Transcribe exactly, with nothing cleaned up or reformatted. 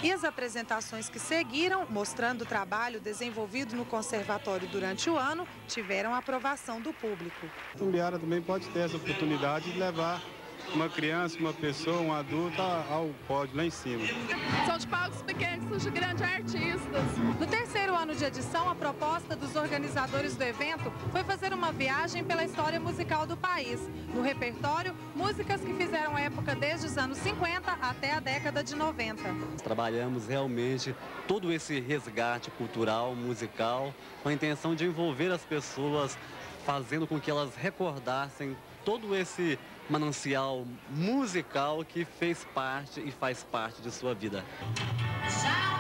E as apresentações que seguiram, mostrando o trabalho desenvolvido no conservatório durante o ano, tiveram a aprovação do público. A Itumbiara também pode ter essa oportunidade de levar uma criança, uma pessoa, um adulto ao pódio lá em cima. São de palcos pequenos, de grandes artistas. No terceiro ano de edição, a proposta dos organizadores do evento foi fazer uma viagem pela história musical do país. No repertório, músicas que fizeram época desde os anos cinquenta até a década de noventa. Trabalhamos realmente todo esse resgate cultural, musical, com a intenção de envolver as pessoas, fazendo com que elas recordassem todo esse manancial musical que fez parte e faz parte de sua vida.